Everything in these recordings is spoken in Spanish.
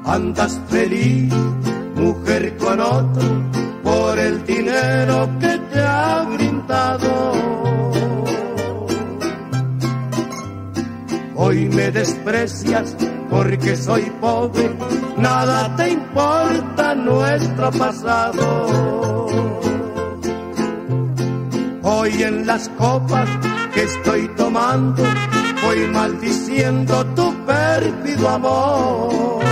Andas feliz, mujer, con otro, por el dinero que te ha brindado. Hoy me desprecias porque soy pobre, nada te importa nuestro pasado. Hoy en las copas que estoy tomando, voy maldiciendo tu pérfido amor.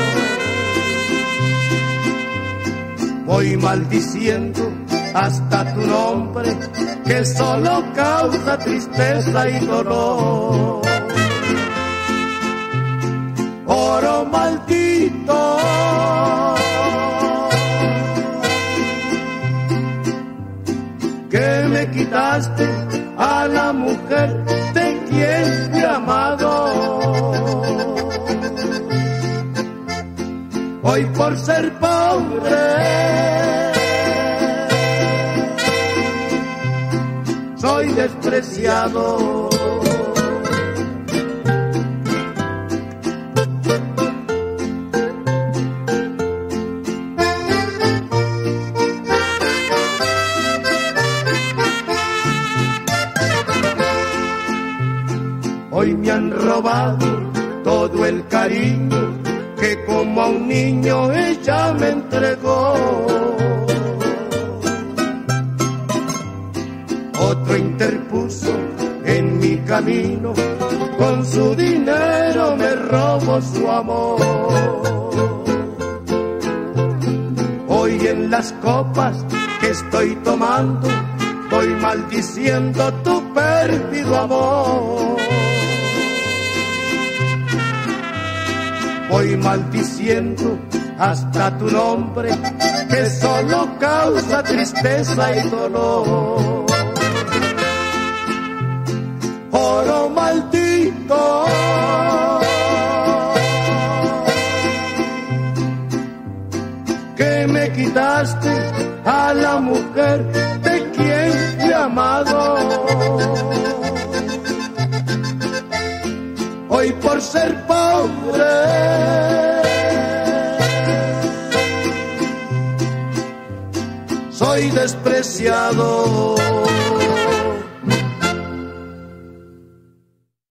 Voy maldiciendo hasta tu nombre, que solo causa tristeza y dolor. Oro maldito, que me quitaste a la mujer de quien te he amado. Hoy por ser pobre soy despreciado. Hoy me han robado todo el cariño que como a un niño ella me entregó. Otro interpuso en mi camino, con su dinero me robó su amor. Hoy en las copas que estoy tomando, voy maldiciendo tu pérfido amor. Voy maldiciendo hasta tu nombre, que solo causa tristeza y dolor. Oro maldito, que me quitaste a la mujer de quien te he amado. Hoy por ser pobre soy despreciado.